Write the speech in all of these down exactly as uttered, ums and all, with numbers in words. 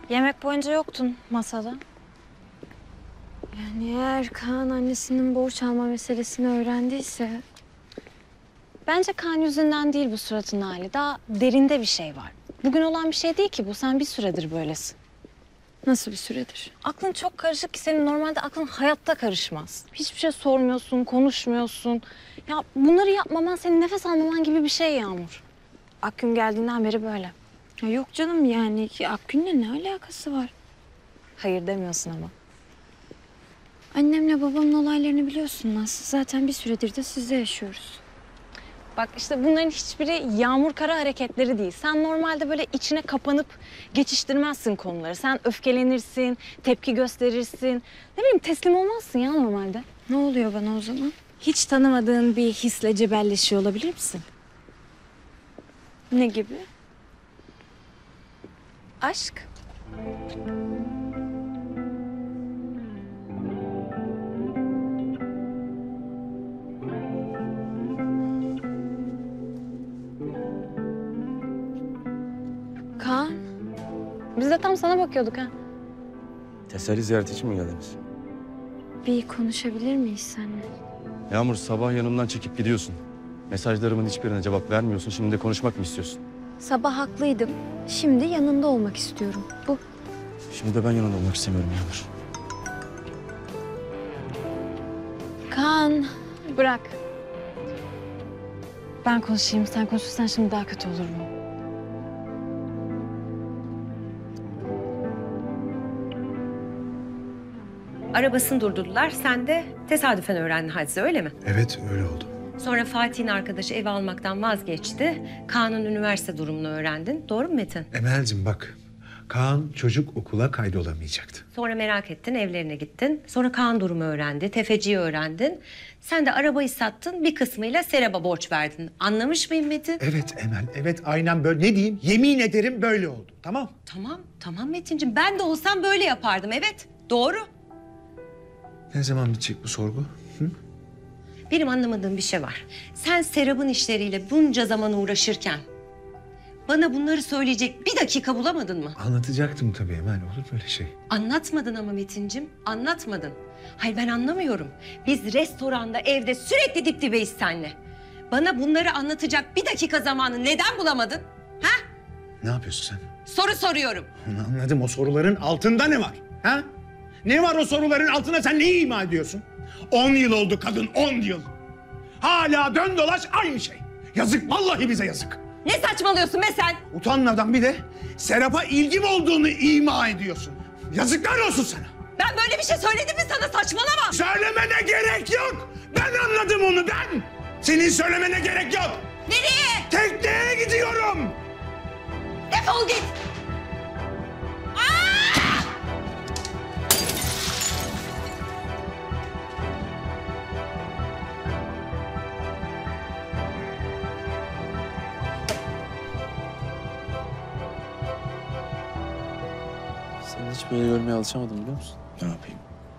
Yemek boyunca yoktun masada. Yani eğer Kaan annesinin borç alma meselesini öğrendiyse... Bence kan yüzünden değil bu suratın hali. Daha derinde bir şey var. Bugün olan bir şey değil ki bu. Sen bir süredir böylesin. Nasıl bir süredir? Aklın çok karışık ki senin normalde aklın hayatta karışmaz. Hiçbir şey sormuyorsun, konuşmuyorsun. Ya bunları yapmaman senin nefes almaman gibi bir şey Yağmur. Akgün geldiğinden beri böyle. Ya yok canım yani Akgün'le ne alakası var? Hayır demiyorsun ama. Annemle babamın olaylarını biliyorsun Naz. Zaten bir süredir de sizde yaşıyoruz. Bak işte bunların hiçbiri Yağmur Kara hareketleri değil. Sen normalde böyle içine kapanıp geçiştirmezsin konuları. Sen öfkelenirsin, tepki gösterirsin. Ne bileyim teslim olmazsın ya normalde. Ne oluyor bana o zaman? Hiç tanımadığın bir hisle cebelleşiyor olabilir misin? Ne gibi? Aşk. Kaan, Biz de tam sana bakıyorduk ha. Teselli ziyareti için mi geldiniz? bir konuşabilir miyiz seninle? Yağmur, sabah yanımdan çekip gidiyorsun. Mesajlarımın hiçbirine cevap vermiyorsun. Şimdi de konuşmak mı istiyorsun? Sabah haklıydım. Şimdi yanında olmak istiyorum. Bu. Şimdi de ben yanında olmak istemiyorum Yağmur. Kaan, Bırak. Ben konuşayım. Sen konuşursan şimdi daha kötü olur mu? Arabasını durdurdular. Sen de tesadüfen öğrendin hadise, öyle mi? Evet, öyle oldu. Sonra Fatih'in arkadaşı ev almaktan vazgeçti. Kaan'ın üniversite durumunu öğrendin. Doğru mu Metin? Emel'cim bak, Kaan çocuk okula kaydolamayacaktı. Sonra merak ettin, evlerine gittin. Sonra Kaan durumu öğrendi, tefeciyi öğrendin. Sen de arabayı sattın, bir kısmıyla Serap'a borç verdin. Anlamış mıyım Metin? Evet Emel, evet aynen böyle. Ne diyeyim? Yemin ederim böyle oldu, tamam? Tamam, tamam Metin'ciğim. Ben de olsam böyle yapardım, evet. Doğru. Ne zaman bitecek bu sorgu? Hı? Benim anlamadığım bir şey var. Sen Serap'ın işleriyle bunca zaman uğraşırken... bana bunları söyleyecek bir dakika bulamadın mı? Anlatacaktım tabii Emel, olur böyle şey. Anlatmadın ama Metin'cim, anlatmadın. Hayır ben anlamıyorum. Biz restoranda, evde sürekli dip dibeyiz seninle. Bana bunları anlatacak bir dakika zamanı neden bulamadın? Ha? Ne yapıyorsun sen? Soru soruyorum. Anladım, o soruların altında ne var? Ha? Ne var o soruların altında, sen neyi ima ediyorsun? On yıl oldu kadın, on yıl. Hala dön dolaş aynı şey. Yazık, vallahi bize yazık. Ne saçmalıyorsun be sen? Utanmadan bir de Serap'a ilgim olduğunu ima ediyorsun. Yazıklar olsun sana. Ben böyle bir şey söyledim mi sana, saçmalama. Söylemene gerek yok. Ben anladım onu, ben. Senin söylemene gerek yok. Nereye? Tekneye gidiyorum. Defol git. Seni hiç böyle görmeye alışamadım biliyor musun? Ne yapayım?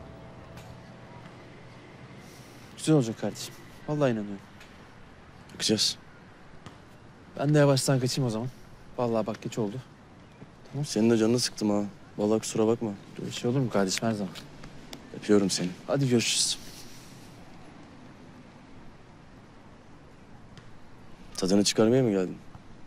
Güzel olacak kardeşim. Vallahi inanıyorum. Bakacağız. Ben de yavaştan kaçayım o zaman. Vallahi bak geç oldu. Senin de canını sıktım ha. Vallahi kusura bakma. Böyle şey olur mu kardeşim her zaman? Öpüyorum seni. Hadi görüşürüz. Tadını çıkarmaya mı geldin?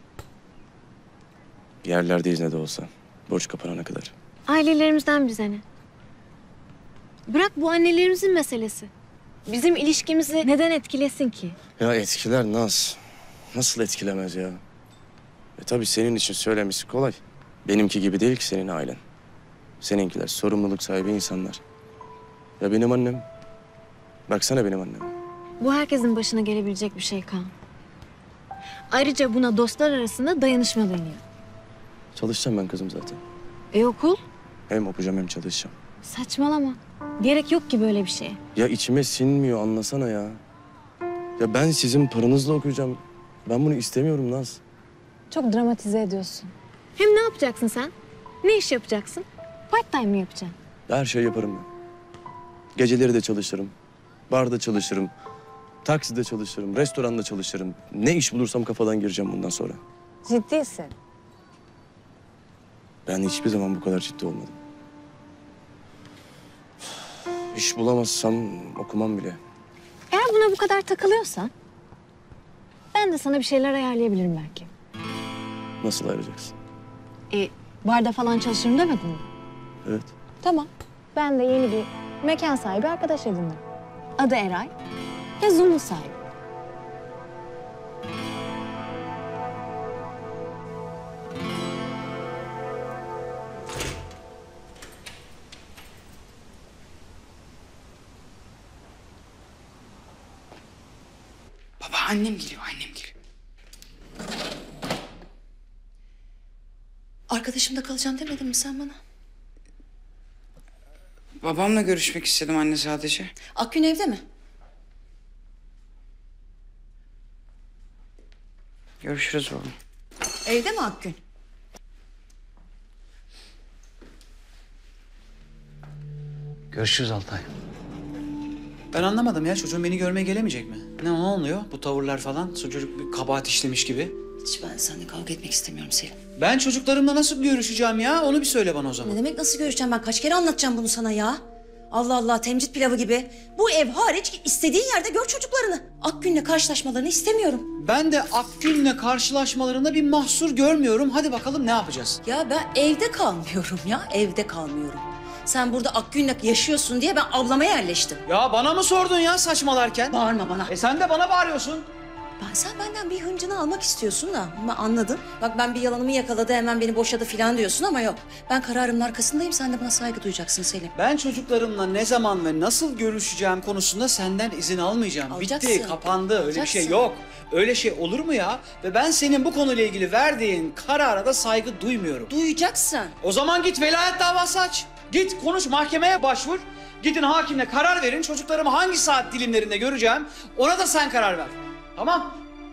Bir yerlerdeyiz ne de olsa. Borç kapanana kadar. ailelerimizden bize ne? Bırak bu annelerimizin meselesi. Bizim ilişkimizi neden etkilesin ki? Ya etkiler Naz. Nasıl etkilemez ya? E tabii senin için söylemesi kolay. Benimki gibi değil ki senin ailen. Seninkiler sorumluluk sahibi insanlar. Ya benim annem. Baksana benim annem. Bu herkesin başına gelebilecek bir şey Kaan. Ayrıca buna dostlar arasında dayanışma deniyor. Çalışacağım ben kızım zaten. E okul? Hem okuyacağım hem çalışacağım. Saçmalama. Gerek yok ki böyle bir şeye. Ya içime sinmiyor anlasana ya. Ya ben sizin paranızla okuyacağım. Ben bunu istemiyorum Naz. Çok dramatize ediyorsun. Hem ne yapacaksın sen? Ne iş yapacaksın? Part time mi yapacaksın? Her şeyi yaparım ben. Geceleri de çalışırım. Barda çalışırım. Takside çalışırım. Restoranda çalışırım. Ne iş bulursam kafadan gireceğim bundan sonra. Ciddisin. Ben hiçbir zaman bu kadar ciddi olmadım. İş bulamazsam okumam bile. Eğer buna bu kadar takılıyorsan ben de sana bir şeyler ayarlayabilirim belki. Nasıl ayıracaksın? E, barda falan çalışırım demedin mi? Evet. Tamam. Ben de yeni bir mekan sahibi arkadaş edindim. Adı Eray ve Zoom'un sahibi. Baba annem geliyor, annem geliyor. Arkadaşımda kalacağım demedin mi sen bana? Babamla görüşmek istedim anne sadece. Akgün evde mi? Görüşürüz baba. Evde mi Akgün? Görüşürüz Altay. Ben anlamadım ya, çocuğum beni görmeye gelemeyecek mi? Ne, ne oluyor bu tavırlar falan? Çocuk bir kabahat işlemiş gibi. Hiç ben seninle kavga etmek istemiyorum Selim. Ben çocuklarımla nasıl görüşeceğim ya? Onu bir söyle bana o zaman. Ne demek nasıl görüşeceğim ben? Kaç kere anlatacağım bunu sana ya? Allah Allah, temcit pilavı gibi. Bu ev hariç istediğin yerde gör çocuklarını. Akgün'le karşılaşmalarını istemiyorum. Ben de Akgün'le karşılaşmalarında bir mahsur görmüyorum. Hadi bakalım ne yapacağız? Ya ben evde kalmıyorum ya, evde kalmıyorum. Sen burada Akgün'le yaşıyorsun diye ben ablama yerleştim. Ya bana mı sordun ya saçmalarken? Bağırma bana. E sen de bana bağırıyorsun. Ben, sen benden bir hıncını almak istiyorsun da ben anladım. Bak ben bir yalanımı yakaladı, hemen beni boşadı falan diyorsun ama yok. Ben kararımın arkasındayım, sen de buna saygı duyacaksın Selim. Ben çocuklarımla ne zaman ve nasıl görüşeceğim konusunda senden izin almayacağım. Alacaksın. Bitti, kapandı. Öyle bir şey Alacaksın. yok. Öyle şey olur mu ya? Ve ben senin bu konuyla ilgili verdiğin karara da saygı duymuyorum. Duyacaksın. O zaman git velayet davası aç. Git konuş, mahkemeye başvur. Gidin hakimle karar verin. Çocuklarımı hangi saat dilimlerinde göreceğim, ona da sen karar ver. Tamam?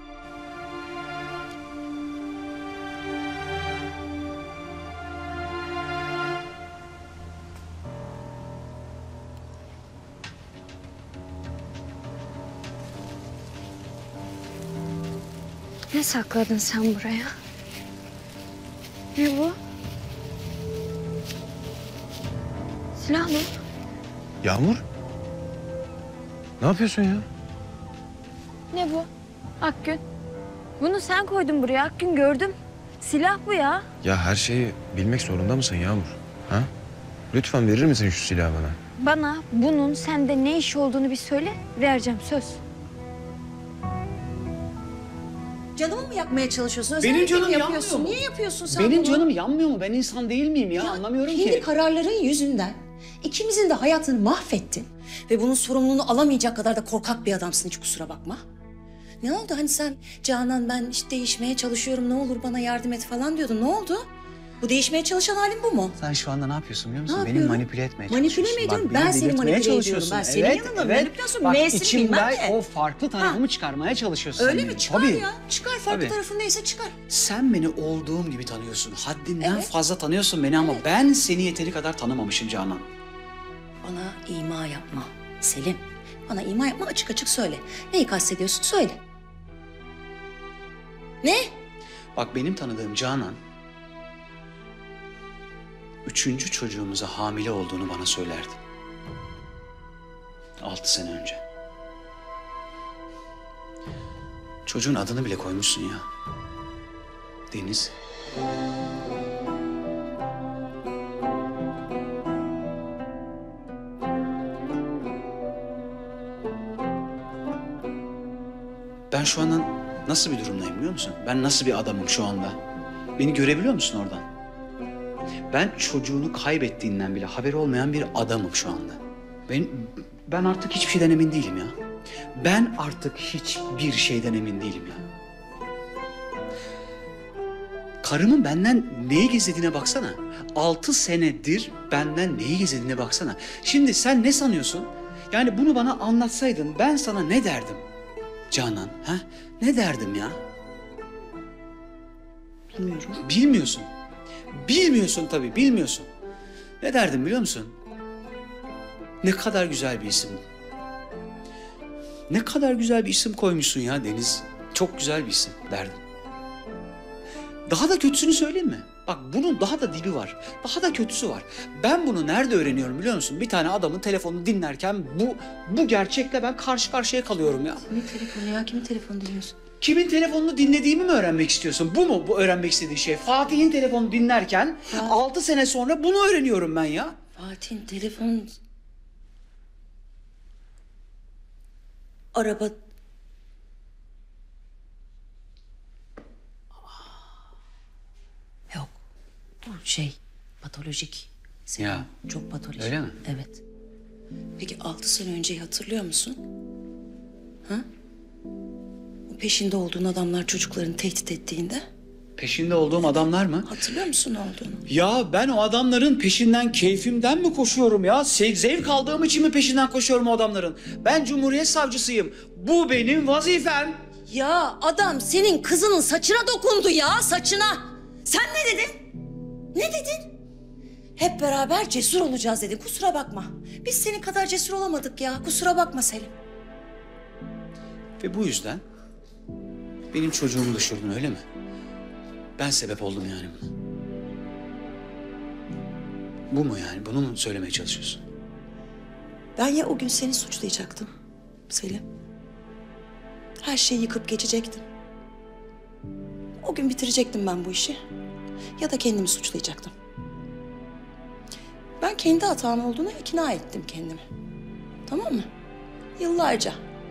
Ne sakladın sen buraya? Ne bu? Silah mı? Yağmur? Ne yapıyorsun ya? Ne bu? Akgün. Bunu sen koydun buraya Akgün, gördüm. Silah bu ya. Ya her şeyi bilmek zorunda mısın Yağmur? Ha? Lütfen verir misin şu silahı bana? Bana bunun sende ne iş olduğunu bir söyle, vereceğim söz. Canımı mı yakmaya çalışıyorsun? Benim Özellikle canım mi yanmıyor yapıyorsun? mu? Niye yapıyorsun sen Benim bunu? canım yanmıyor mu? Ben insan değil miyim ya? Ya, Anlamıyorum kendi ki. kararların yüzünden ikimizin de hayatını mahvettin. Ve bunun sorumluluğunu alamayacak kadar da korkak bir adamsın, hiç kusura bakma. Ne oldu hani sen Canan ben işte değişmeye çalışıyorum, ne olur bana yardım et falan diyordun. Ne oldu? Bu değişmeye çalışan halin bu mu? Sen şu anda ne yapıyorsun biliyor musun? Ne Beni yapıyorum? manipüle etmeye Manipüle çalışıyorsun. mi ediyorum? Bak, Ben beni seni delirtmeye manipüle ediyorum. çalışıyorsun. Ben senin Evet, yanında evet. manipülasyon, Bak M'si miyim ben içimden de? o farklı tarafımı çıkarmaya çalışıyorsun. Öyle sen mi? benim. Çıkar Tabii. ya. Çıkar, farklı Tabii. tarafın neyse çıkar. Sen beni olduğum gibi tanıyorsun. Haddinden Evet. fazla tanıyorsun beni ama Evet. ben seni yeteri kadar tanımamışım Canan. Bana ima yapma Selim. Bana ima yapma, açık açık söyle. Neyi kastediyorsun söyle. Ne? Bak benim tanıdığım Canan... ...üçüncü çocuğumuza hamile olduğunu bana söylerdi. Altı sene önce. Çocuğun adını bile koymuşsun ya. Deniz. Ben şu anda nasıl bir durumdayım biliyor musun? Ben nasıl bir adamım şu anda? Beni görebiliyor musun oradan? Ben çocuğunu kaybettiğinden bile haberi olmayan bir adamım şu anda. Ben, ben artık hiçbir şeyden emin değilim ya. Ben artık hiçbir şeyden emin değilim ya. Karımın benden neyi gizlediğine baksana. Altı senedir benden neyi gizlediğine baksana. Şimdi sen ne sanıyorsun? Yani bunu bana anlatsaydın ben sana ne derdim? Canan, ha? Ne derdim ya? Bilmiyorum. Bilmiyorsun. Bilmiyorsun tabii, bilmiyorsun. Ne derdim biliyor musun? Ne kadar güzel bir isim. Ne kadar güzel bir isim koymuşsun ya Deniz. Çok güzel bir isim derdim. Daha da kötüsünü söyleyeyim mi? Bak bunun daha da dibi var. Daha da kötüsü var. Ben bunu nerede öğreniyorum biliyor musun? Bir tane adamın telefonunu dinlerken bu bu gerçekle ben karşı karşıya kalıyorum ya. Kimin telefonu ya? Kimin telefonu dinliyorsun? Kimin telefonunu dinlediğimi mi öğrenmek istiyorsun? Bu mu bu öğrenmek istediğin şey? Fatih'in telefonunu dinlerken Ya. altı sene sonra bunu öğreniyorum ben ya. Fatih'in telefonu... Araba... Yok. Bu şey patolojik. Senin Ya. Çok patolojik. Öyle mi? Evet. Peki altı sene önceyi hatırlıyor musun? Ha? O peşinde olduğun adamlar çocuklarını tehdit ettiğinde Peşinde olduğum adamlar mı? hatırlıyor musun ne olduğunu? Ya ben o adamların peşinden keyfimden mi koşuyorum ya? Se- zevk aldığım için mi peşinden koşuyorum o adamların? Ben Cumhuriyet Savcısıyım. Bu benim vazifem. Ya adam senin kızının saçına dokundu ya, saçına. Sen ne dedin? Ne dedin? Hep beraber cesur olacağız dedin. Kusura bakma. Biz senin kadar cesur olamadık ya. Kusura bakma Selim. Ve bu yüzden benim çocuğumu düşürdün öyle mi? Ben sebep oldum yani buna. Bu mu yani? Bunu mu söylemeye çalışıyorsun? Ben ya o gün seni suçlayacaktım Selim. Her şeyi yıkıp geçecektim. O gün bitirecektim ben bu işi. Ya da kendimi suçlayacaktım. Ben kendi hatam olduğuna ikna ettim kendimi. Tamam mı? Yıllarca.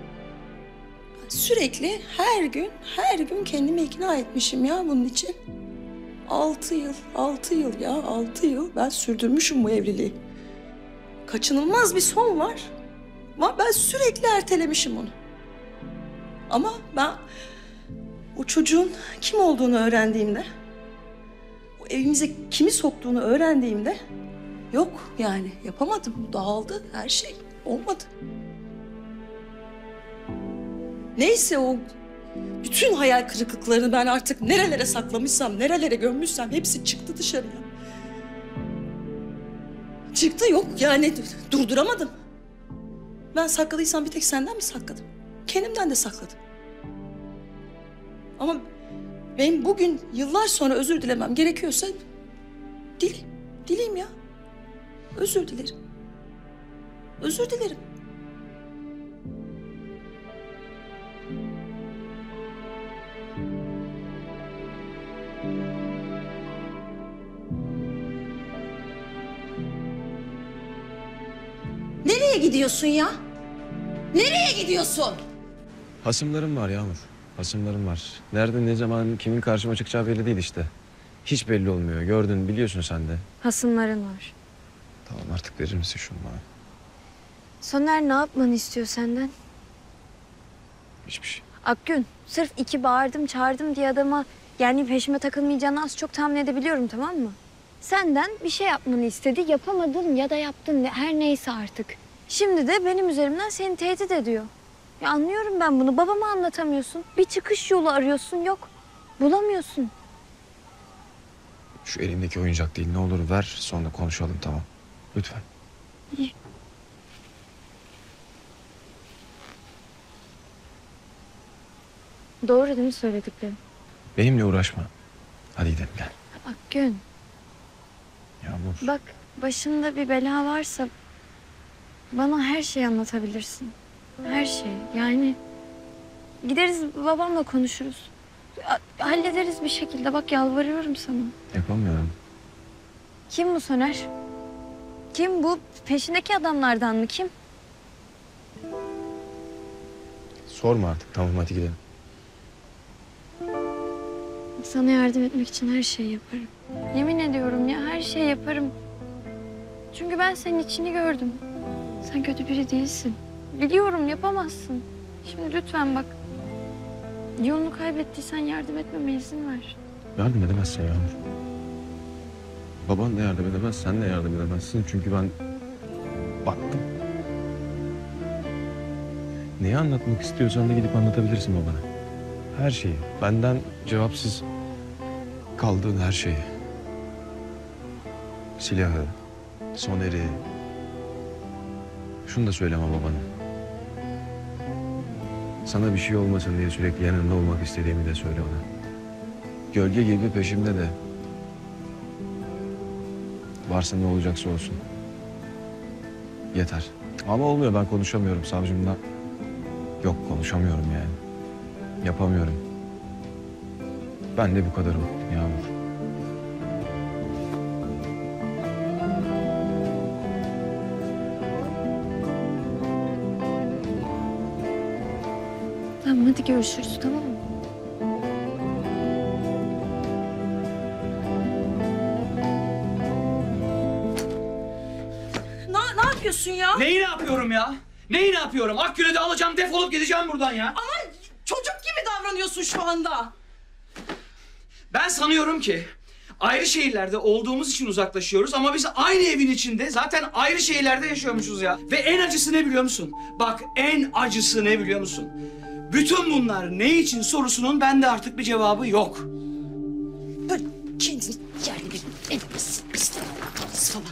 Sürekli her gün, her gün kendimi ikna etmişim ya bunun için. Altı yıl, altı yıl ya, altı yıl ben sürdürmüşüm bu evliliği. Kaçınılmaz bir son var. Ama ben sürekli ertelemişim onu. Ama ben o çocuğun kim olduğunu öğrendiğimde, o evimize kimi soktuğunu öğrendiğimde yok yani yapamadım. Dağıldı her şey. Olmadı. Neyse o bütün hayal kırıklıklarını ben artık nerelere saklamışsam, nerelere gömmüşsem hepsi çıktı dışarıya. Çıktı yok yani durduramadım. Ben sakladıysam bir tek senden mi sakladım? Kendimden de sakladım. Ama benim bugün yıllar sonra özür dilemem gerekiyorsa dileyim, dileyim ya. Özür dilerim. Özür dilerim. Nereye gidiyorsun ya? Nereye gidiyorsun? Hasımlarım var Yağmur. Hasımlarım var. Nerede, ne zaman, kimin karşıma çıkacağı belli değil işte. Hiç belli olmuyor. Gördün, biliyorsun sen de. Hasımların var. Tamam artık verir misin şunu bana? Soner ne yapmanı istiyor senden? Hiçbir şey. Akgün, sırf iki bağırdım çağırdım diye adama yani peşime takılmayacağını az çok tahmin edebiliyorum, tamam mı? Senden bir şey yapmanı istedi, yapamadın ya da yaptın, ne- her neyse artık. Şimdi de benim üzerimden seni tehdit ediyor. Ya anlıyorum ben bunu, babama anlatamıyorsun. Bir çıkış yolu arıyorsun, yok. Bulamıyorsun. Şu elindeki oyuncak değil, ne olur ver, sonra konuşalım, tamam. Lütfen. İyi. Doğru değil mi söylediklerim? Benimle uğraşma. Hadi gidelim, gel. Akgün, Yağmur. bak başında bir bela varsa bana her şeyi anlatabilirsin. Her şey. Yani gideriz babamla konuşuruz. Ha- Hallederiz bir şekilde. Bak yalvarıyorum sana. Yapamıyorum. Kim bu Soner? Kim bu? Peşindeki adamlardan mı? Kim? Sorma artık, tamam hadi gidelim. Sana yardım etmek için her şeyi yaparım. Yemin ediyorum ya, her şeyi yaparım. Çünkü ben senin içini gördüm. Sen kötü biri değilsin. Biliyorum, yapamazsın. Şimdi lütfen bak. Yolunu kaybettiysen yardım etmeme izin ver. Yardım edemezsin Yağmur. Baban da yardım edemez, sen de yardım edemezsin. Çünkü ben baktım. Neyi anlatmak istiyorsan da gidip anlatabilirsin babana. Her şeyi. Benden cevapsız kaldığın her şeyi. Silahı, Soner'i. Şunu da söyleme babana. Sana bir şey olmasın diye sürekli yanında olmak istediğimi de söyle ona. Gölge gibi peşimde de. Varsa ne olacaksa olsun. Yeter. Ama olmuyor, ben konuşamıyorum savcımla. Yok, konuşamıyorum yani. Yapamıyorum. Ben de bu kadarım Yağmur. Tamam hadi görüşürüz tamam mı? Ne, ne yapıyorsun ya? Neyi ne yapıyorum ya? Neyi ne yapıyorum? Akgül'ü de alacağım, defolup gideceğim buradan ya. Ama çocuk gibi davranıyorsun şu anda. Ben sanıyorum ki ayrı şehirlerde olduğumuz için uzaklaşıyoruz ama biz aynı evin içinde zaten ayrı şehirlerde yaşıyormuşuz ya. Ve en acısı ne biliyor musun? Bak en acısı ne biliyor musun? Bütün bunlar ne için sorusunun bende artık bir cevabı yok. Böyle kendini yerli bir elbise falan.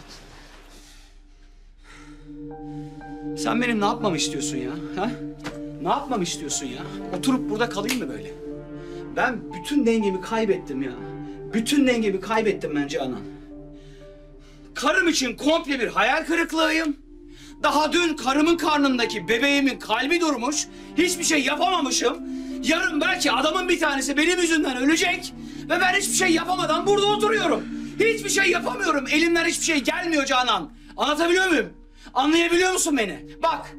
Sen benim ne yapmamı istiyorsun ya? Ha? Ne yapmamı istiyorsun ya? Oturup burada kalayım mı böyle? Ben bütün dengemi kaybettim ya. Bütün dengemi kaybettim ben Canan. Karım için komple bir hayal kırıklığıyım. Daha dün karımın karnındaki bebeğimin kalbi durmuş. Hiçbir şey yapamamışım. Yarın belki adamın bir tanesi benim yüzümden ölecek. Ve ben hiçbir şey yapamadan burada oturuyorum. Hiçbir şey yapamıyorum. Elimden hiçbir şey gelmiyor Canan. Anlatabiliyor muyum? Anlayabiliyor musun beni? Bak.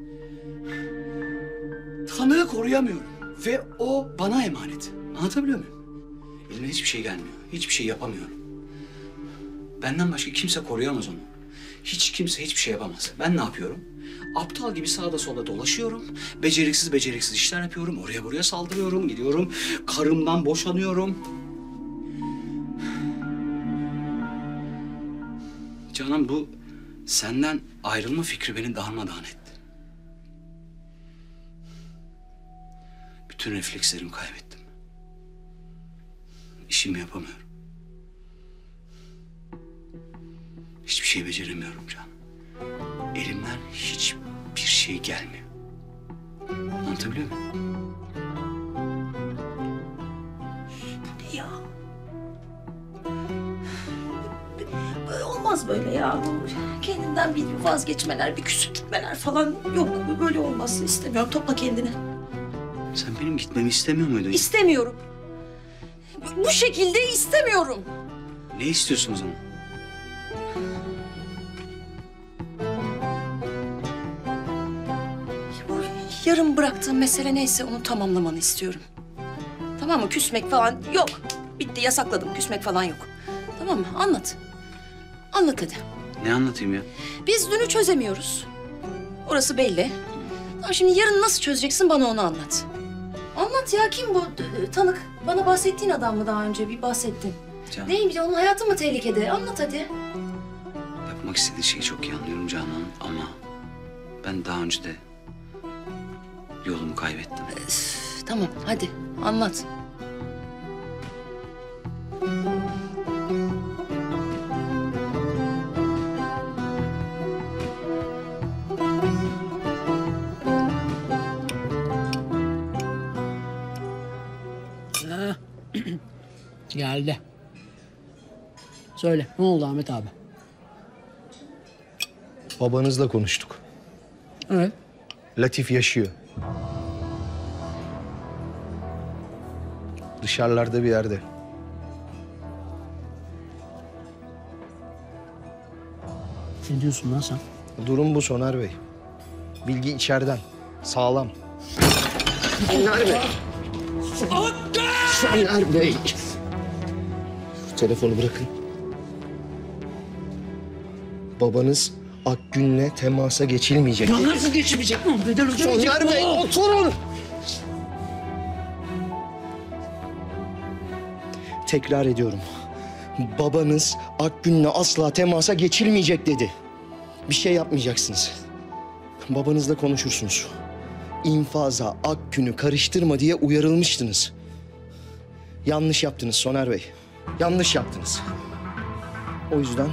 Tanığı koruyamıyorum. Ve o bana emanet. Anlatabiliyor muyum? Elimden hiçbir şey gelmiyor. Hiçbir şey yapamıyorum. Benden başka kimse koruyamaz onu. Hiç kimse hiçbir şey yapamaz. Ben ne yapıyorum? Aptal gibi sağda solda dolaşıyorum. Beceriksiz beceriksiz işler yapıyorum. Oraya buraya saldırıyorum. Gidiyorum. Karımdan boşanıyorum. Canan bu senden ayrılma fikri beni darmadağın etti. Bütün reflekslerimi kaybettim. İşimi yapamıyorum. Hiçbir şey beceremiyorum Can. Elimden hiçbir şey gelmiyor. Anlatabiliyor muyum? Ya. Olmaz böyle ya. Kendinden bir vazgeçmeler, bir küçültmeler falan yok. Böyle olmasını istemiyorum. Topla kendini. Sen benim gitmemi istemiyor muydun? İstemiyorum. Bu şekilde istemiyorum. Ne istiyorsun o zaman? Bu yarım bıraktığım mesele neyse onu tamamlamanı istiyorum. Tamam mı? Küsmek falan yok. Bitti, yasakladım. Küsmek falan yok. Tamam mı? Anlat. Anlat hadi. Ne anlatayım ya? Biz dünü çözemiyoruz. Orası belli. Ama şimdi yarın nasıl çözeceksin bana onu anlat. Anlat ya, kim bu d- tanık? Bana bahsettiğin adam mı daha önce? Bir bahsettin. Can. Neymiş, onun hayatı mı tehlikede? Anlat hadi. Yapmak istediği şeyi çok iyi anlıyorum Canan ama ben daha önce de yolumu kaybettim. Üf, tamam hadi anlat. Geldi. Söyle, ne oldu Ahmet abi? Babanızla konuştuk. Evet. Latif yaşıyor. Dışarılarda bir yerde. Ne diyorsun lan sen? Durum bu Soner Bey. Bilgi içeriden. Sağlam. Soner Bey. Soner Bey. Şu telefonu bırakın. Babanız Akgün'le temasa geçilmeyecek. Ya nasıl geçmeyecek mi? Bedel ödemeyecek. Soner Bey oturun. Tekrar ediyorum. Babanız Akgün'le asla temasa geçilmeyecek dedi. Bir şey yapmayacaksınız. Babanızla konuşursunuz. İnfaza Akgün'ü karıştırma diye uyarılmıştınız. Yanlış yaptınız Soner Bey. Yanlış yaptınız. O yüzden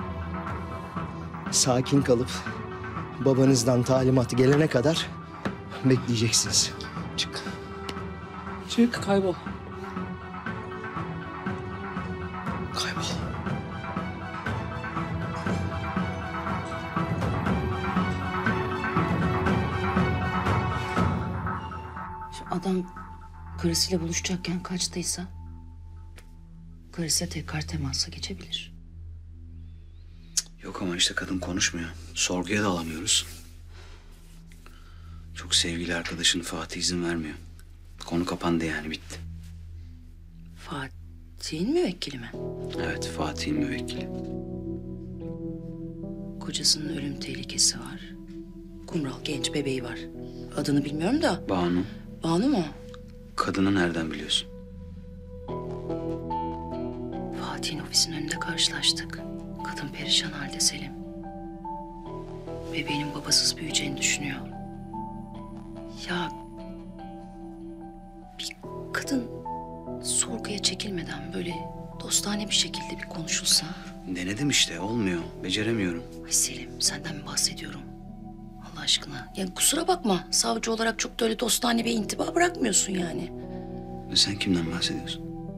sakin kalıp babanızdan talimat gelene kadar bekleyeceksiniz. Çık. Çık, kaybol. Kaybol. adam karısıyla buluşacakken kaçtıysa karısı tekrar temasa geçebilir. Yok ama işte kadın konuşmuyor. Sorguya da alamıyoruz. Çok sevgili arkadaşın Fatih izin vermiyor. Konu kapandı yani, bitti. Fatih'in müvekkili mi? Evet, Fatih'in müvekkili. Kocasının ölüm tehlikesi var. Kumral genç bebeği var. Adını bilmiyorum da. Banu. Banu mu? Kadını nereden biliyorsun? Fatih'in ofisinin önünde karşılaştık. Kadın perişan halde Selim. Bebeğinin babasız büyüyeceğini düşünüyor. Ya bir kadın sorguya çekilmeden böyle dostane bir şekilde bir konuşulsa. Denedim işte, olmuyor. Beceremiyorum. Ay Selim, senden mi bahsediyorum? Allah aşkına. Yani kusura bakma, savcı olarak çok da öyle dostane bir intiba bırakmıyorsun yani. Ve sen kimden bahsediyorsun?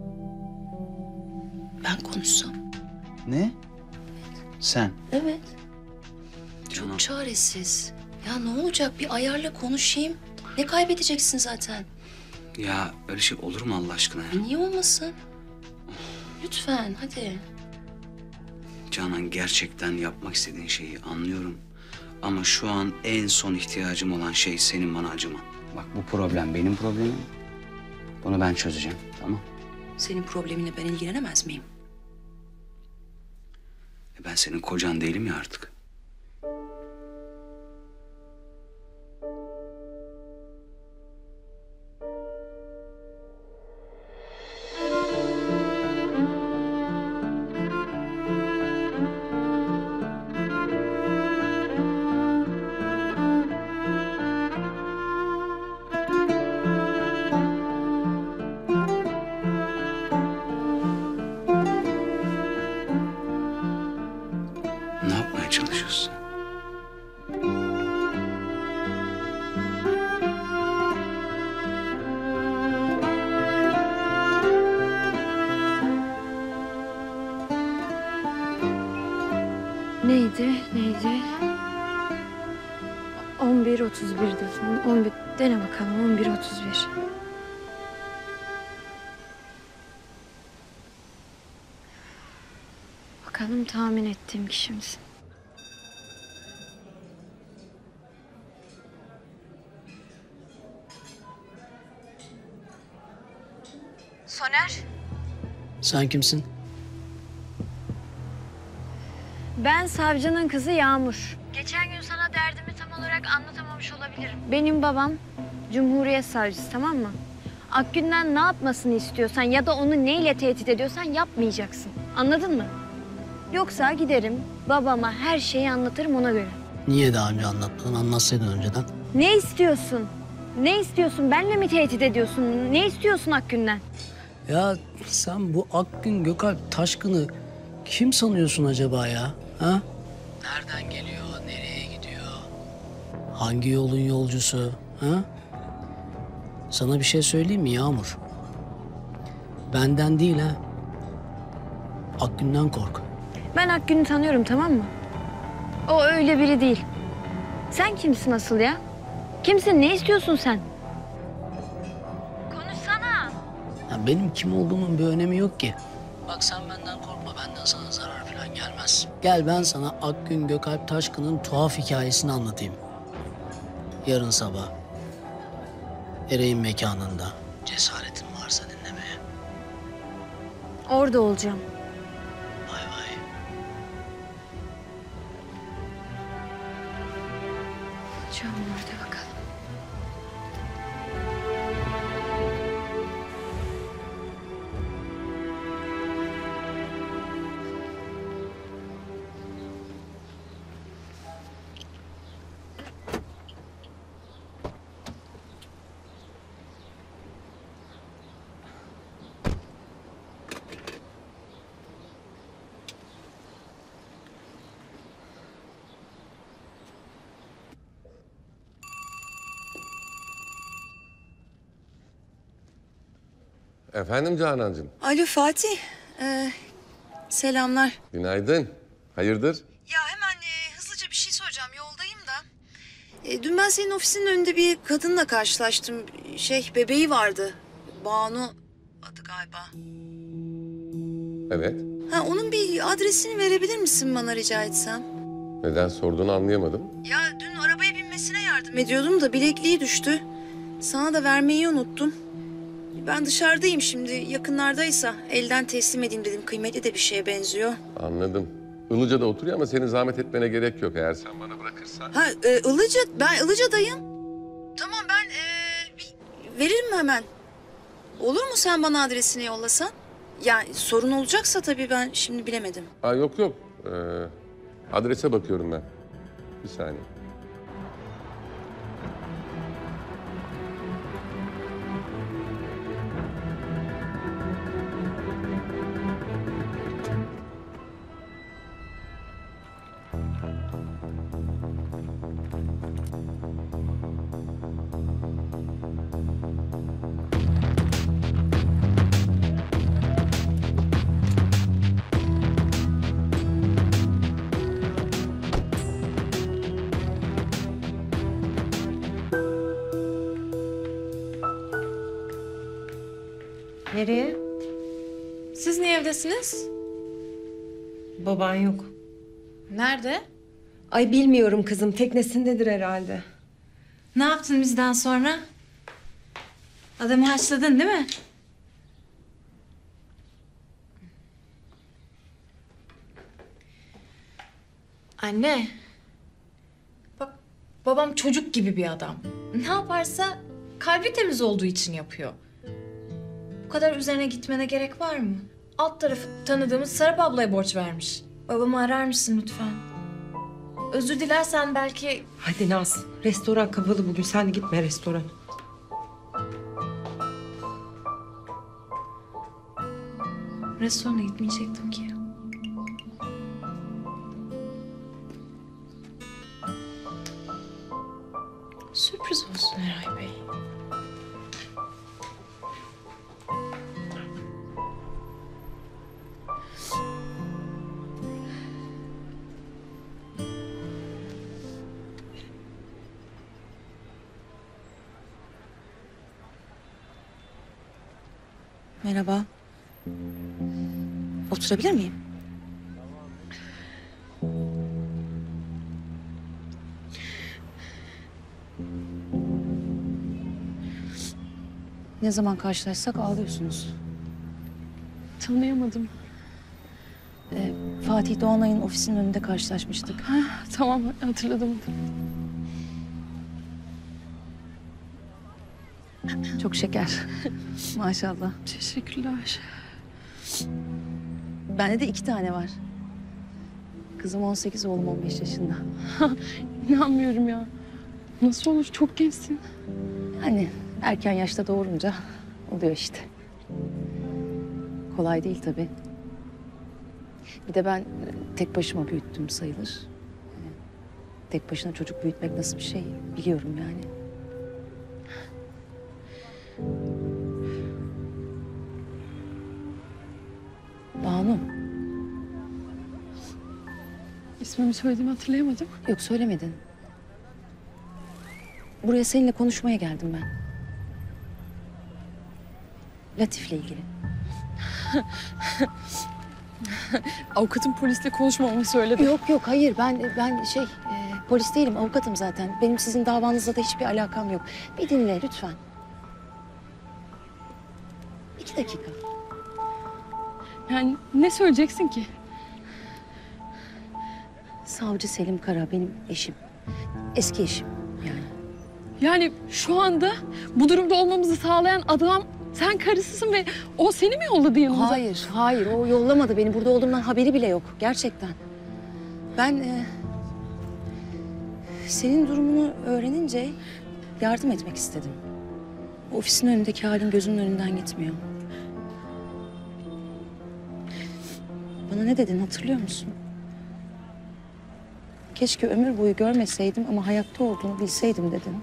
Ben konuşsam. Ne? Sen? Evet. Canım. Çok çaresiz. Ya ne olacak, bir ayarla konuşayım. Ne kaybedeceksin zaten? Ya öyle şey olur mu Allah aşkına ya? Niye olmasın? Lütfen hadi. Canan, gerçekten yapmak istediğin şeyi anlıyorum. Ama şu an en son ihtiyacım olan şey senin bana acıman. Bak, bu problem benim problemim. Bunu ben çözeceğim, tamam? Senin problemine ben ilgilenemez miyim? E ben senin kocan değilim ya artık. Ne yapmaya çalışıyorsun? Neydi, neydi? on bir otuz bir dedim. on bir, dene bakalım, on bir otuz bir. Bakalım tahmin ettiğim kişi misin? Soner. Sen kimsin? Ben savcının kızı Yağmur. Geçen gün sana derdimi tam olarak anlatamamış olabilirim. Benim babam Cumhuriyet Savcısı, tamam mı? Akgün'den ne yapmasını istiyorsan ya da onu neyle tehdit ediyorsan yapmayacaksın. Anladın mı? Yoksa giderim babama her şeyi anlatırım ona göre. Niye daha önce anlatmadın? Anlatsaydın önceden. Ne istiyorsun? Ne istiyorsun? Benle mi tehdit ediyorsun? Ne istiyorsun Akgün'den? Ya sen bu Akgün Gökalp Taşkın'ı kim sanıyorsun acaba ya? Ha? Nereden geliyor? Nereye gidiyor? Hangi yolun yolcusu? Ha? Sana bir şey söyleyeyim mi Yağmur? Benden değil ha. Akgün'den kork. Ben Akgün'ü tanıyorum, tamam mı? O öyle biri değil. Sen kimsin asıl ya? Kimsin? Ne istiyorsun sen? Konuşsana. Ya benim kim olduğumun bir önemi yok ki. Bak sen benden korkma, benden sana zarar falan gelmez. Gel ben sana Akgün Gökalp Taşkın'ın tuhaf hikayesini anlatayım. Yarın sabah Ereğin mekanında. Cesaretin varsa dinlemeye. Orada olacağım. Bay bay. Şu an orada bakalım. Efendim Canancığım. Alo Fatih. Ee, selamlar. Günaydın. Hayırdır? Ya hemen e, hızlıca bir şey soracağım. Yoldayım da. E, dün ben senin ofisinin önünde bir kadınla karşılaştım. Şey, bebeği vardı. Banu adı galiba. Evet. Ha, onun bir adresini verebilir misin bana rica etsem? Neden sorduğunu anlayamadım. Ya dün arabaya binmesine yardım ediyordum da bilekliği düştü. Sana da vermeyi unuttum. Ben dışarıdayım şimdi. Yakınlardaysa elden teslim edeyim dedim. Kıymetli de bir şeye benziyor. Anladım. Ilıca'da oturuyor ama senin zahmet etmene gerek yok eğer sen bana bırakırsan. Ha, e, Ilıca, ben Ilıca'dayım. Tamam, ben e, bir- veririm hemen. Olur mu sen bana adresini yollasan? Yani sorun olacaksa tabii ben şimdi bilemedim. Ha, yok yok. Ee, adrese bakıyorum ben. Bir saniye. Nereye? Siz niye evdesiniz? Baban yok. Nerede? Ay bilmiyorum kızım. Teknesindedir herhalde. Ne yaptın bizden sonra? Adamı haşladın değil mi? Anne. Bak babam çocuk gibi bir adam. Ne yaparsa kalbi temiz olduğu için yapıyor. Bu kadar üzerine gitmene gerek var mı? Alt tarafı tanıdığımız Serap ablaya borç vermiş. Babamı arar mısın lütfen? Özür dilersen belki... Hadi Naz. Restoran kapalı bugün. Sen de gitme restorana. Restorana gitmeyecektim ki. Sürpriz olsun Eray Bey. Merhaba. Oturabilir miyim? Ne zaman karşılaşsak ağlıyorsunuz. Tanıyamadım. Ee, Fatih Doğanay'ın ofisinin önünde karşılaşmıştık. Ha, tamam hatırladım. Çok şeker. Maşallah. Teşekkürler. Bende de iki tane var. Kızım on sekiz, oğlum on beş yaşında. İnanmıyorum ya. Nasıl olur? Çok gençsin. Yani erken yaşta doğurunca oluyor işte. Kolay değil tabii. Bir de ben tek başıma büyüttüm sayılır. Tek başına çocuk büyütmek nasıl bir şey biliyorum yani. Banu. İsmimi söylediğimi hatırlayamadım. Yok, söylemedin. Buraya seninle konuşmaya geldim ben. Latif'le ilgili. Avukatın polisle konuşmamamı söyledi. Yok yok, hayır, ben ben şey e, polis değilim, avukatım zaten. Benim sizin davanızla da hiçbir alakam yok. Bir dinle lütfen. İki dakika. Yani ne söyleyeceksin ki? Savcı Selim Kara benim eşim. Eski eşim yani. Yani şu anda bu durumda olmamızı sağlayan adam sen karısısın ve o seni mi yolladı yanımıza? Hayır, hayır. O yollamadı beni. Burada olduğumdan haberi bile yok. Gerçekten. Ben e, senin durumunu öğrenince yardım etmek istedim. Ofisin önündeki halin gözümün önünden gitmiyor. Bana ne dedin hatırlıyor musun? Keşke ömür boyu görmeseydim ama hayatta olduğunu bilseydim dedin.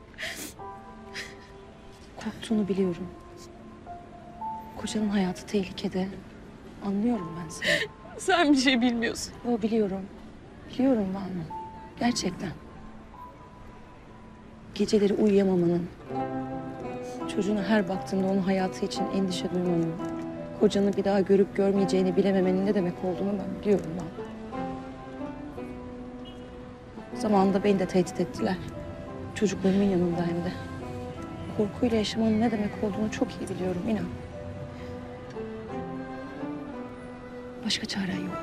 Korktuğunu biliyorum. Kocanın hayatı tehlikede. Anlıyorum ben seni. Sen bir şey bilmiyorsun. Yo, biliyorum. Biliyorum Banu. Gerçekten. Geceleri uyuyamamanın, çocuğuna her baktığında onun hayatı için endişe duymanın, kocanı bir daha görüp görmeyeceğini bilememenin ne demek olduğunu ben biliyorum ben. Zamanında beni de tehdit ettiler. Çocuklarımın yanında hem de. Korkuyla yaşamanın ne demek olduğunu çok iyi biliyorum, inan. Başka çaren yok.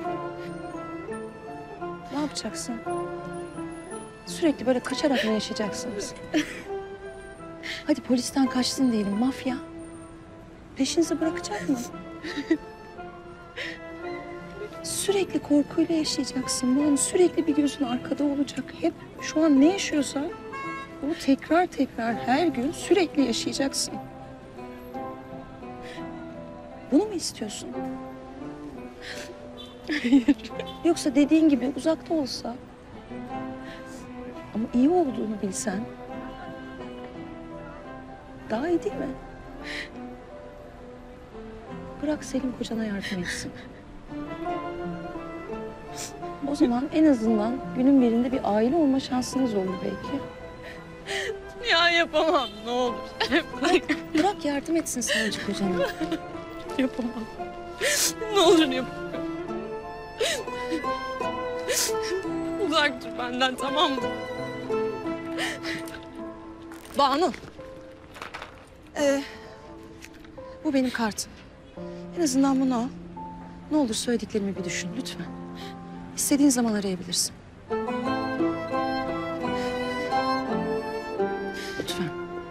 Ne yapacaksın? Sürekli böyle kaçarak mı yaşayacaksınız? Hadi polisten kaçtın diyelim, mafya. Peşinizi bırakacak mı? Sürekli korkuyla yaşayacaksın. Bunun sürekli bir gözün arkada olacak. Hep şu an ne yaşıyorsa bunu tekrar tekrar her gün sürekli yaşayacaksın. Bunu mu istiyorsun? Hayır. Yoksa dediğin gibi uzakta olsa ama iyi olduğunu bilsen daha iyi değil mi? Bırak Selim kocana yardım etsin. O zaman en azından günün birinde bir aile olma şansınız olur belki. Ya yapamam ne olur. Bırak, bırak yardım etsin sadece kocana. Yapamam. Ne olur yapamam. Uzak dur benden, tamam mı? Banu. Ee, bu benim kartım. En azından bunu al. Ne olur söylediklerimi bir düşün lütfen. İstediğin zaman arayabilirsin. Lütfen.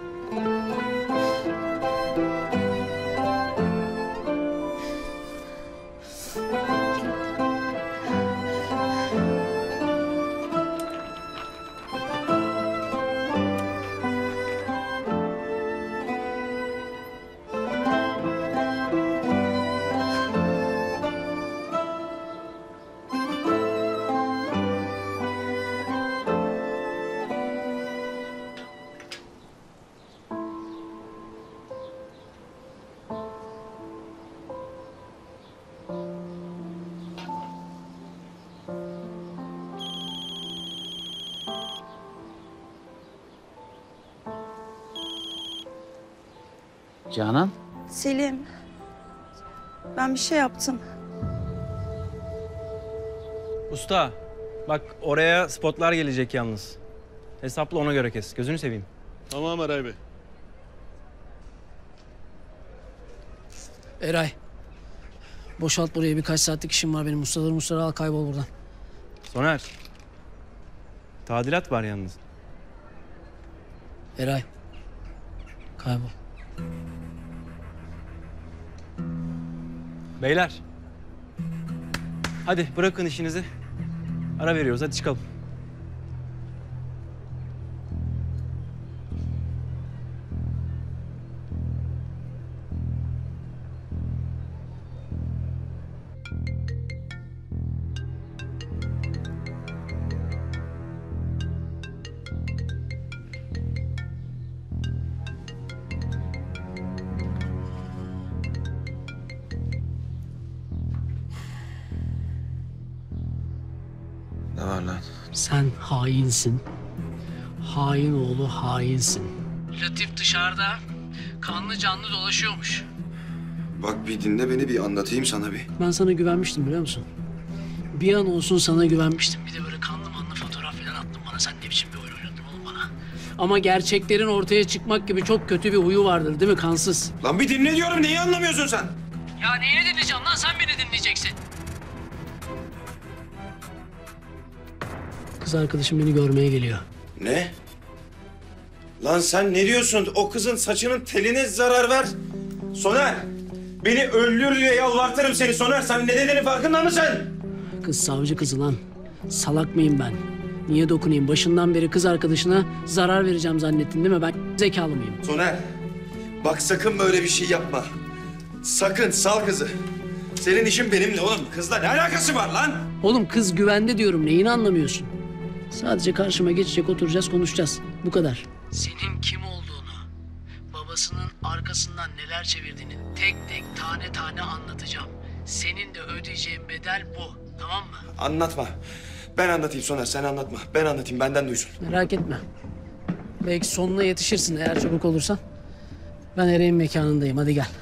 Canan. Selim. Ben bir şey yaptım. Usta, bak oraya spotlar gelecek yalnız. Hesapla ona göre kes. Gözünü seveyim. Tamam Eray Bey. Eray. Boşalt buraya, birkaç saatlik işim var benim. Ustaları mustaları al, kaybol buradan. Soner. Tadilat var yalnız. Eray. Kaybol. Beyler. Hadi bırakın işinizi. Ara veriyoruz, hadi çıkalım. Ne var lan? Sen hainsin. Hain oğlu hainsin. Latif dışarıda kanlı canlı dolaşıyormuş. Bak bir dinle beni, bir anlatayım sana bir. Ben sana güvenmiştim biliyor musun? Bir an olsun sana güvenmiştim. Bir de böyle kanlı manlı fotoğraf falan attın bana. Sen ne biçim bir oyun oynadın oğlum bana? Ama gerçeklerin ortaya çıkmak gibi çok kötü bir huyu vardır değil mi, kansız? Lan bir dinle diyorum, neyi anlamıyorsun sen? Ya neyini dinleyeceğim lan, sen beni dinleyeceksin. Kız arkadaşım beni görmeye geliyor. Ne? Lan sen ne diyorsun? O kızın saçının teline zarar ver. Soner! Beni öldür diye yalvartırım seni Soner. Sen ne dediğinin farkında mısın? Kız savcı kızı lan. Salak mıyım ben? Niye dokunayım? Başından beri kız arkadaşına zarar vereceğim zannettin değil mi? Ben zekalı mıyım? Soner! Bak sakın böyle bir şey yapma. Sakın, sal kızı. Senin işin benimle oğlum. Kızla ne alakası var lan? Oğlum kız güvende diyorum. Neyini anlamıyorsun? Sadece karşıma geçecek, oturacağız, konuşacağız. Bu kadar. Senin kim olduğunu, babasının arkasından neler çevirdiğini tek tek tane tane anlatacağım. Senin de ödeyeceğin bedel bu. Tamam mı? Anlatma. Ben anlatayım Soner, sen anlatma. Ben anlatayım, benden duysun. Merak etme. Belki sonuna yetişirsin eğer çabuk olursan. Ben Eren'in mekanındayım. Hadi gel.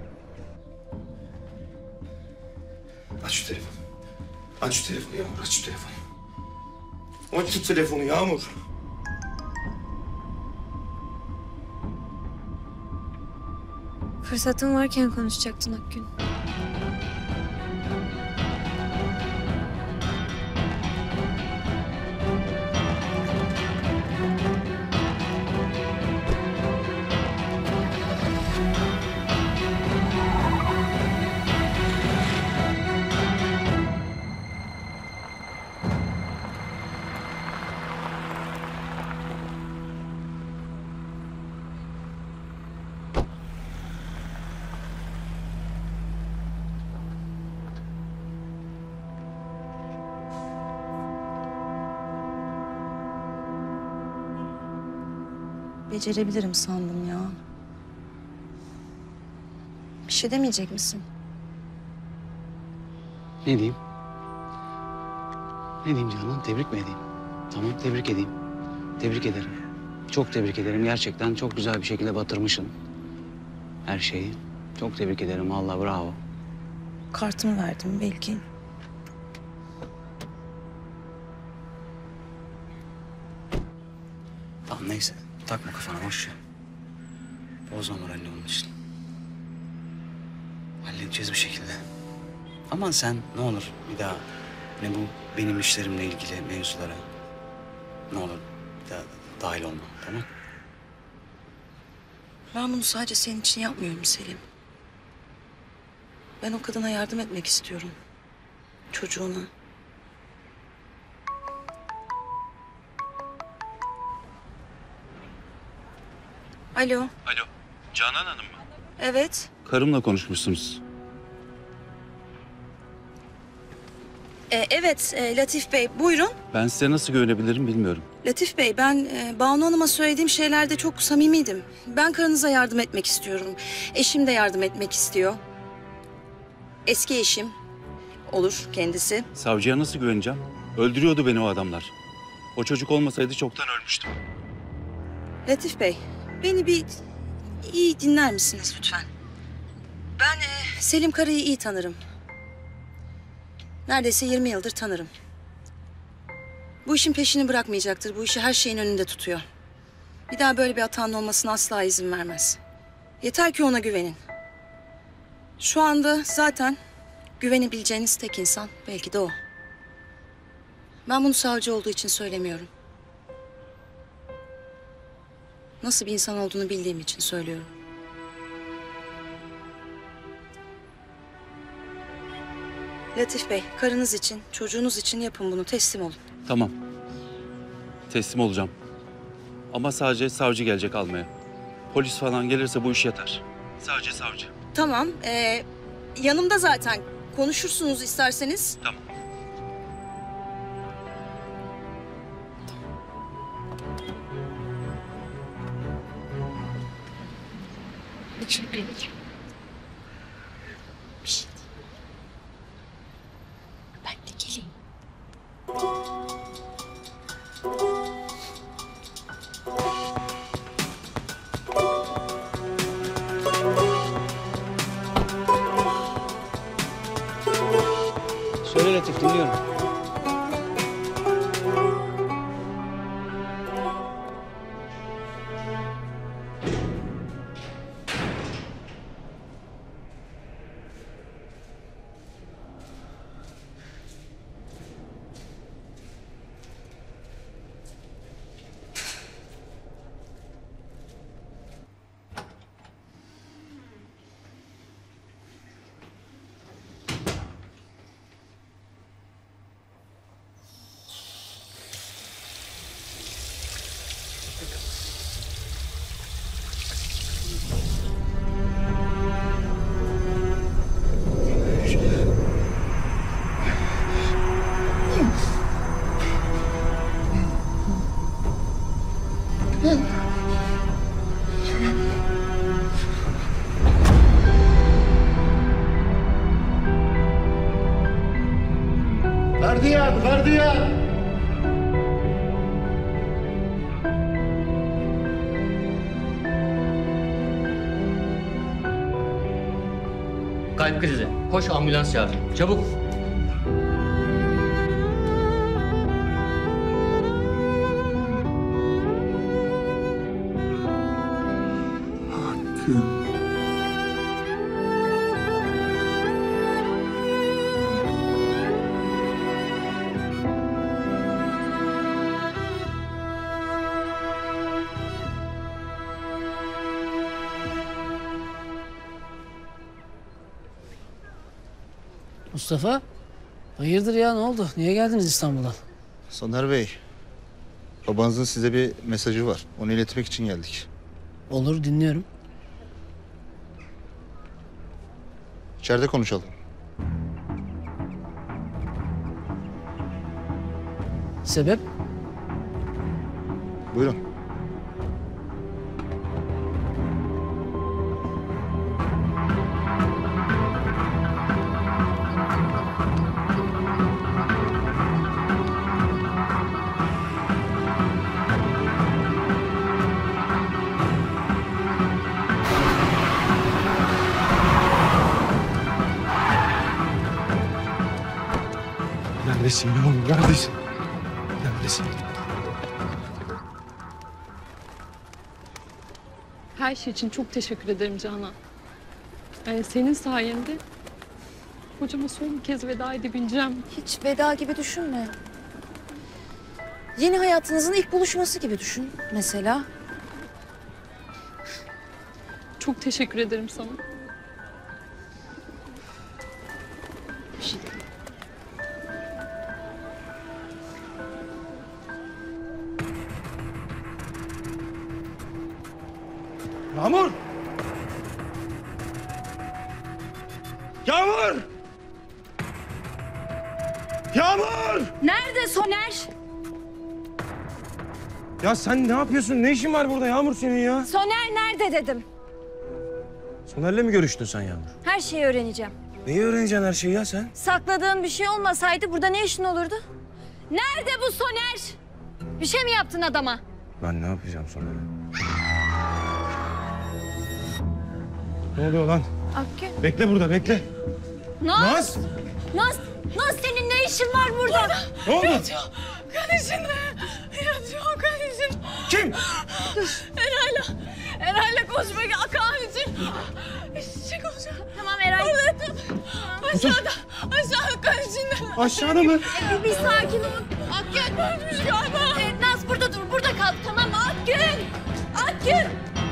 Aç şu telefonu. Aç şu telefonu Yağmur, aç şu telefonu. Aç şu telefonu Yağmur. Fırsatın varken konuşacaktın Akgün. Becerebilirim sandım ya. Bir şey demeyecek misin? Ne diyeyim? Ne diyeyim Canan? Tebrik mi edeyim? Tamam, tebrik edeyim. Tebrik ederim. Çok tebrik ederim. Gerçekten çok güzel bir şekilde batırmışsın her şeyi. Çok tebrik ederim. Vallahi bravo. Kartımı verdim belki. Tamam neyse. Takma kafana, boş ver. Bozma moralini onun için. Halledeceğiz bir şekilde. Aman sen ne olur bir daha ne bu benim işlerimle ilgili mevzulara ne olur bir daha dahil olma, tamam? Ben bunu sadece senin için yapmıyorum Selim. Ben o kadına yardım etmek istiyorum. Çocuğuna. Alo. Alo, Canan Hanım mı? Evet. Karımla konuşmuşsunuz. E, evet e, Latif Bey buyurun. Ben size nasıl güvenebilirim bilmiyorum. Latif Bey ben e, Banu Hanım'a söylediğim şeylerde çok samimiydim. Ben karınıza yardım etmek istiyorum. Eşim de yardım etmek istiyor. Eski eşim olur kendisi. Savcıya nasıl güveneceğim? Öldürüyordu beni o adamlar. O çocuk olmasaydı çoktan ölmüştüm. Latif Bey beni bir iyi dinler misiniz lütfen? Ben e, Selim Kara'yı iyi tanırım. Neredeyse yirmi yıldır tanırım. Bu işin peşini bırakmayacaktır. Bu işi her şeyin önünde tutuyor. Bir daha böyle bir hatanın olmasına asla izin vermez. Yeter ki ona güvenin. Şu anda zaten güvenebileceğiniz tek insan belki de o. Ben bunu savcı olduğu için söylemiyorum. Nasıl bir insan olduğunu bildiğim için söylüyorum. Latif Bey, karınız için, çocuğunuz için yapın bunu, teslim olun. Tamam. Teslim olacağım. Ama sadece savcı gelecek almaya. Polis falan gelirse bu iş yeter. Sadece savcı. Tamam, ee, yanımda zaten. Konuşursunuz isterseniz. Tamam. Bir şey değil. Ben de geleyim. Söyle Latif, dinliyorum. kalp krizi. Koş ambulans çağır. Çabuk. Hakkı. Mustafa, hayırdır ya ne oldu? Niye geldiniz İstanbul'dan? Soner Bey, babanızın size bir mesajı var. Onu iletmek için geldik. Olur, dinliyorum. İçeride konuşalım. Sebep? Buyurun. Neredesin yavrum? Neredesin? Neredesin? Her şey için çok teşekkür ederim Canan. Yani senin sayende hocama son bir kez veda edebileceğim. Hiç veda gibi düşünme. Yeni hayatınızın ilk buluşması gibi düşün mesela. Çok teşekkür ederim sana. Bir şey. Yağmur! Yağmur! Yağmur! Nerede Soner? Ya sen ne yapıyorsun? Ne işin var burada Yağmur senin ya? Soner nerede dedim. Soner'le mi görüştün sen Yağmur? Her şeyi öğreneceğim. Neyi öğreneceksin her şeyi ya sen? Sakladığın bir şey olmasaydı burada ne işin olurdu? Nerede bu Soner? Bir şey mi yaptın adama? Ben ne yapacağım Soner'e? Ne oluyor lan? Akgün. Bekle burada, bekle. Naz! Naz! Naz! Naz senin ne işin var burada? Ne oldu? Yatıyor. Kardeşinle. Yatıyor kardeşin. Kim? Eray'la. Eray'la konuşmaya gel. Kaan için. Çek hocam. Tamam Eray. Orada tut. Aşağıda. Aşağıda kardeşinle. Aşağıda mı? Bir, bir sakin ol. Akgün ölmüş galiba. E, Naz burada dur. Burada kal. Tamam mı? Akgün. Akgün.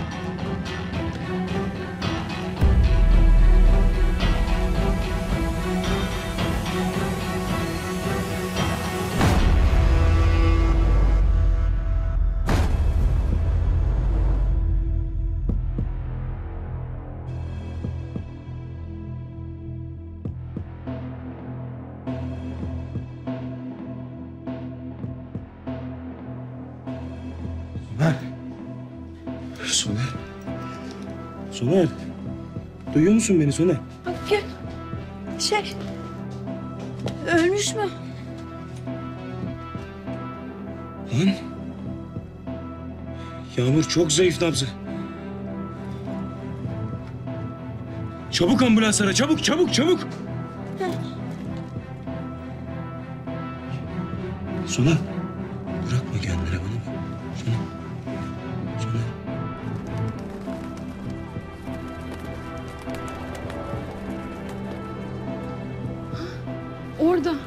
Soner. Soner. Duyuyor musun beni Soner? Akgün. Şey. Ölmüş mü? Lan. Yağmur çok zayıf nabzı. Çabuk ambulans ara, çabuk, çabuk, çabuk. Soner. Bırakma kendine bana bak. Soner. Soner. Orada.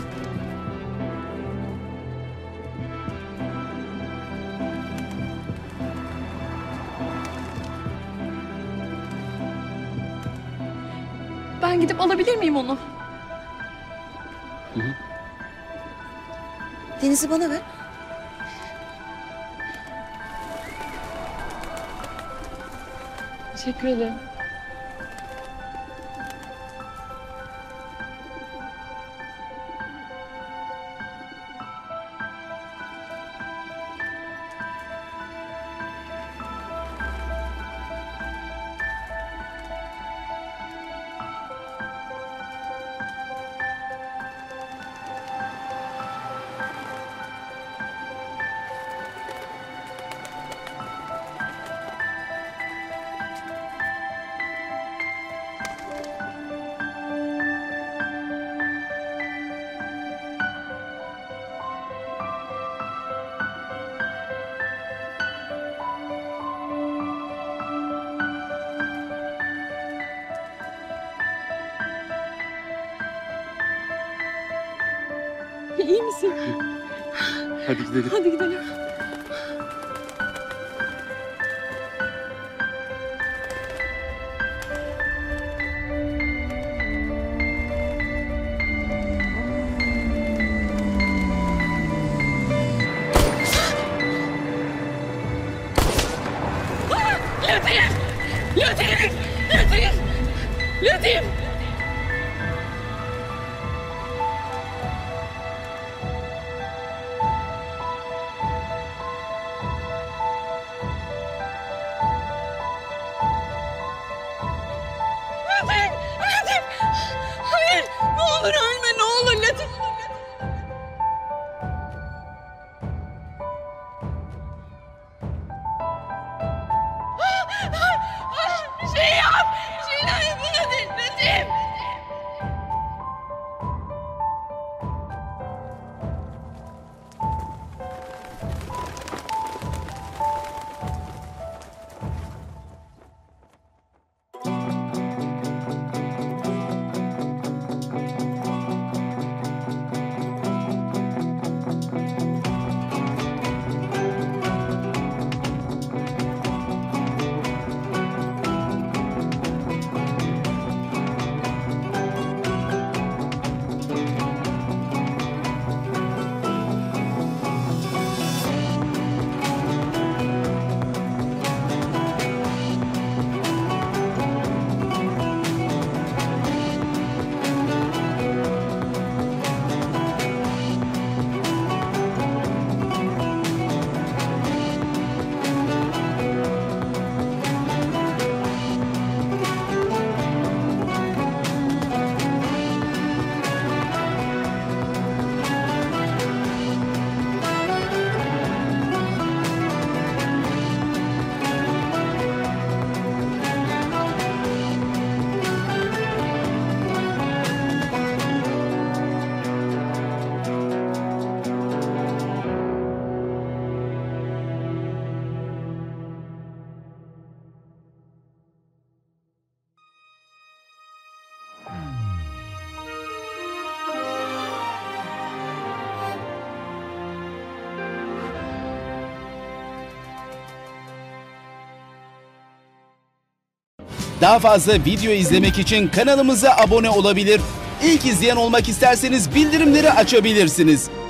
Ben gidip alabilir miyim onu? Hı hı. Deniz'i bana ver. Teşekkür ederim. iyi misin? Hadi gidelim. Hadi gidelim. Latif! Latif! Latif! Latif! Latif! Latif! Hayır! Ne olur ölme, ne olur Latif! Bir şey yap! Bir şeyler yap Latif! Latif! Daha fazla video izlemek için kanalımıza abone olabilir. İlk izleyen olmak isterseniz bildirimleri açabilirsiniz.